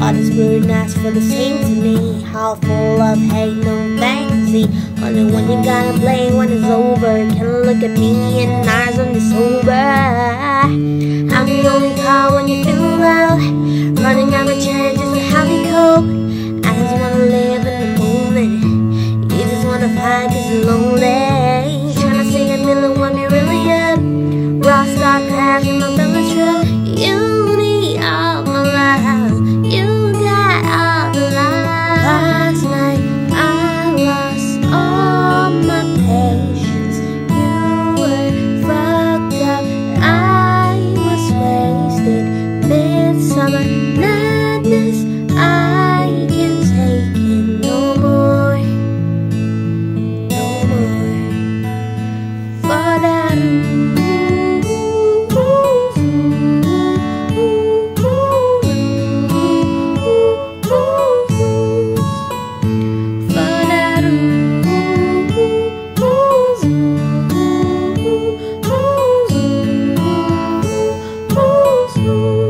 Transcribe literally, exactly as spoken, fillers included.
All this weirdness for the same to me. Heart full of hate, no fantasy. Only one you gotta blame when it's over. Can't look at me in eyes when you're sober. I'm the only call when you feel loud, running out of chances of how you cope. I just wanna live in the moment. You just wanna fight cause you're lonely. Tryna sing a million when you're really up. Rock star crash in my belly truck. You need all my love. You got all the love. Last night I lost all my patience. You were fucked up. I was wasted. Midsummer madness. I can't take it no more. No more. For that. Ooh.